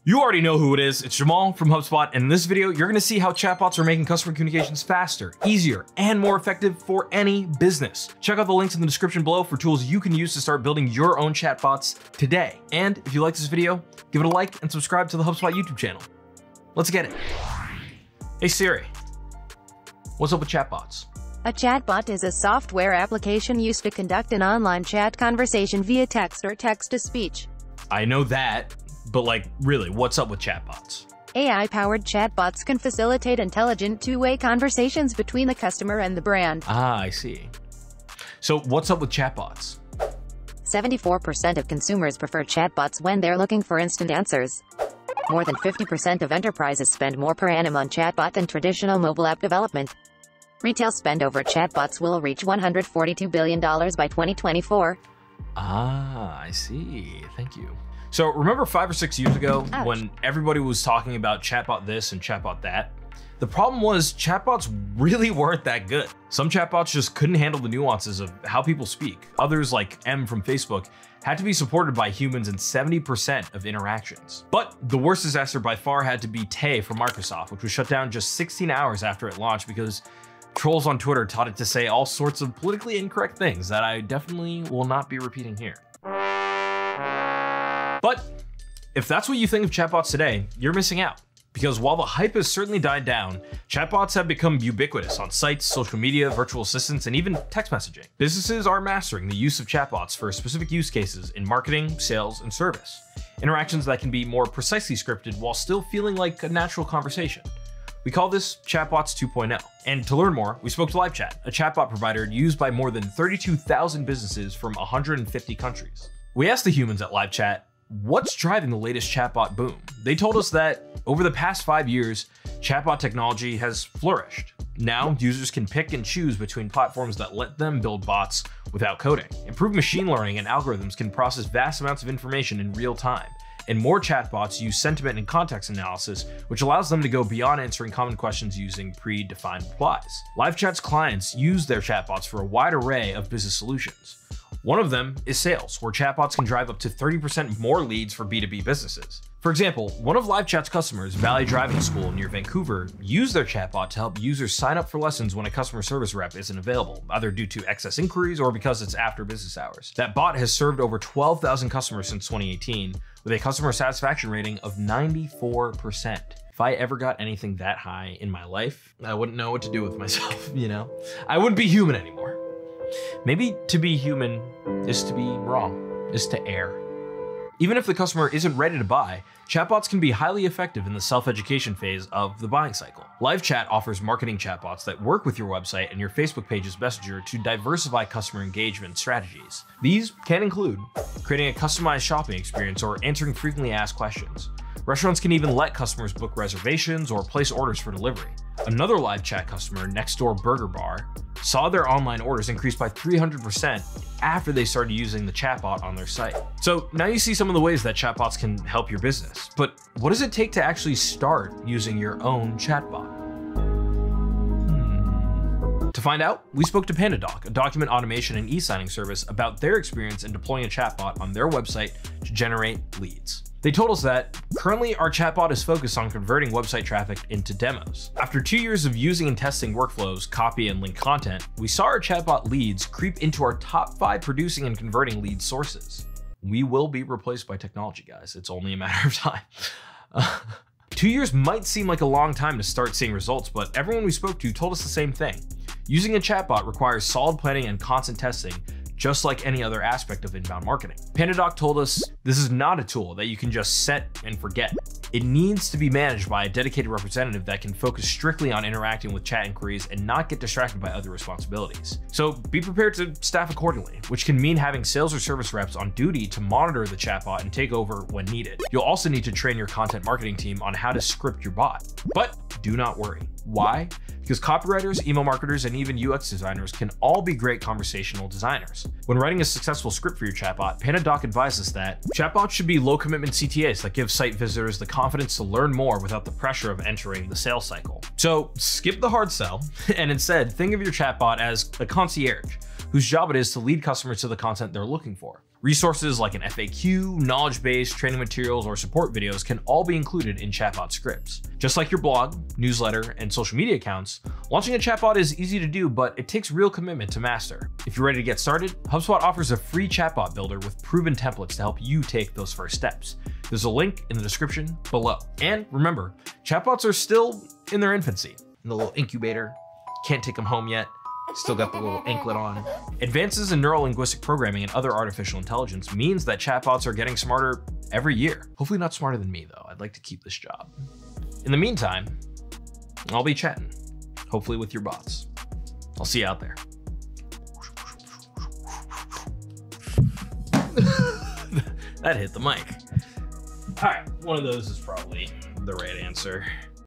You already know who it is. It's Jamal from HubSpot, and in this video, you're gonna see how chatbots are making customer communications faster, easier, and more effective for any business. Check out the links in the description below for tools you can use to start building your own chatbots today. And if you like this video, give it a like and subscribe to the HubSpot YouTube channel. Let's get it. Hey Siri, what's up with chatbots? A chatbot is a software application used to conduct an online chat conversation via text or text-to-speech. I know that, but like, really, what's up with chatbots? AI-powered chatbots can facilitate intelligent two-way conversations between the customer and the brand. Ah, I see. So what's up with chatbots? 74% of consumers prefer chatbots when they're looking for instant answers. More than 50% of enterprises spend more per annum on chatbot than traditional mobile app development. Retail spend over chatbots will reach $142 billion by 2024. Ah, I see. Thank you. So remember 5 or 6 years ago when everybody was talking about chatbot this and chatbot that? The problem was chatbots really weren't that good. Some chatbots just couldn't handle the nuances of how people speak. Others, like M from Facebook, had to be supported by humans in 70% of interactions. But the worst disaster by far had to be Tay from Microsoft, which was shut down just 16 hours after it launched because trolls on Twitter taught it to say all sorts of politically incorrect things that I definitely will not be repeating here. But if that's what you think of chatbots today, you're missing out. Because while the hype has certainly died down, chatbots have become ubiquitous on sites, social media, virtual assistants, and even text messaging. Businesses are mastering the use of chatbots for specific use cases in marketing, sales, and service. Interactions that can be more precisely scripted while still feeling like a natural conversation. We call this Chatbots 2.0. And to learn more, we spoke to LiveChat, a chatbot provider used by more than 32,000 businesses from 150 countries. We asked the humans at LiveChat, what's driving the latest chatbot boom? They told us that over the past 5 years, chatbot technology has flourished. Now, users can pick and choose between platforms that let them build bots without coding. Improved machine learning and algorithms can process vast amounts of information in real time. And more chatbots use sentiment and context analysis, which allows them to go beyond answering common questions using predefined replies. LiveChat's clients use their chatbots for a wide array of business solutions. One of them is sales, where chatbots can drive up to 30% more leads for B2B businesses. For example, one of LiveChat's customers, Valley Driving School near Vancouver, used their chatbot to help users sign up for lessons when a customer service rep isn't available, either due to excess inquiries or because it's after business hours. That bot has served over 12,000 customers since 2018, with a customer satisfaction rating of 94%. If I ever got anything that high in my life, I wouldn't know what to do with myself, you know? I wouldn't be human anymore. Maybe to be human is to be wrong, is to err. Even if the customer isn't ready to buy, chatbots can be highly effective in the self-education phase of the buying cycle. LiveChat offers marketing chatbots that work with your website and your Facebook page's messenger to diversify customer engagement strategies. These can include creating a customized shopping experience or answering frequently asked questions. Restaurants can even let customers book reservations or place orders for delivery. Another LiveChat customer, Next Door Burger Bar, saw their online orders increase by 300% after they started using the chatbot on their site. So now you see some of the ways that chatbots can help your business. But what does it take to actually start using your own chatbot? To find out, we spoke to Pandadoc, a document automation and e-signing service, about their experience in deploying a chatbot on their website to generate leads. They told us that currently our chatbot is focused on converting website traffic into demos. After 2 years of using and testing workflows, copy, and link content, we saw our chatbot leads creep into our top 5 producing and converting lead sources. We will be replaced by technology, guys. It's only a matter of time. 2 years might seem like a long time to start seeing results, but everyone we spoke to told us the same thing. Using a chatbot requires solid planning and constant testing, just like any other aspect of inbound marketing. Pandadoc told us this is not a tool that you can just set and forget. It needs to be managed by a dedicated representative that can focus strictly on interacting with chat inquiries and not get distracted by other responsibilities. So be prepared to staff accordingly, which can mean having sales or service reps on duty to monitor the chatbot and take over when needed. You'll also need to train your content marketing team on how to script your bot. But do not worry. Why? Because copywriters, email marketers, and even UX designers can all be great conversational designers. When writing a successful script for your chatbot, Pandadoc advises that chatbots should be low-commitment CTAs that give site visitors the confidence to learn more without the pressure of entering the sales cycle. So skip the hard sell and instead think of your chatbot as a concierge whose job it is to lead customers to the content they're looking for. Resources like an FAQ, knowledge base, training materials, or support videos can all be included in chatbot scripts. Just like your blog, newsletter, and social media accounts, launching a chatbot is easy to do, but it takes real commitment to master. If you're ready to get started, HubSpot offers a free chatbot builder with proven templates to help you take those first steps. There's a link in the description below. And remember, chatbots are still in their infancy, in the little incubator. Can't take them home yet. Still got the little anklet on. Advances in neuro-linguistic programming and other artificial intelligence means that chatbots are getting smarter every year. Hopefully not smarter than me though. I'd like to keep this job. In the meantime, I'll be chatting, hopefully with your bots. I'll see you out there. That hit the mic. All right, one of those is probably the right answer.